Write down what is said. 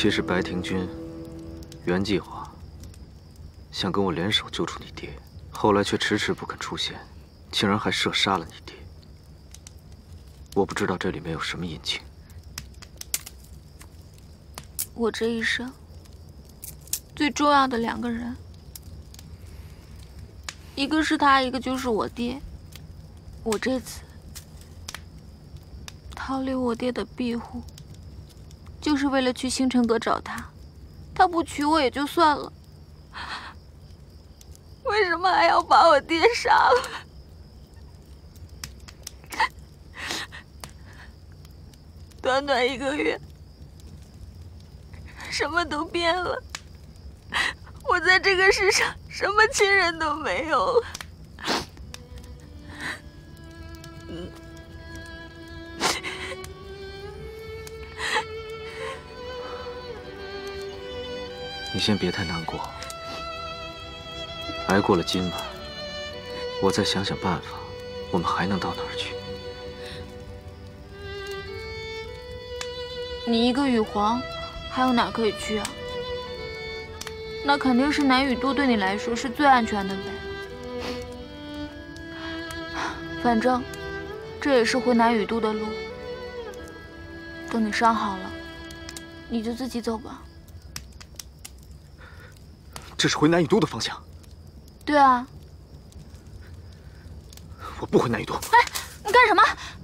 其实白庭君原计划想跟我联手救出你爹，后来却迟迟不肯出现，竟然还射杀了你爹。我不知道这里面有什么隐情。 我这一生最重要的2个人，一个是他，一个就是我爹。我这次逃离我爹的庇护，就是为了去星辰阁找他。他不娶我也就算了，为什么还要把我爹杀了？短短1个月，什么都变了。我在这个世上什么亲人都没有了。 你先别太难过，挨过了今晚，我再想想办法，我们还能到哪儿去？ 你一个羽皇，还有哪可以去啊？那肯定是南雨都对你来说是最安全的呗。反正这也是回南雨都的路。等你伤好了，你就自己走吧。 这是回南雨都的方向。 对啊。 我不回南雨都。 哎，你干什么？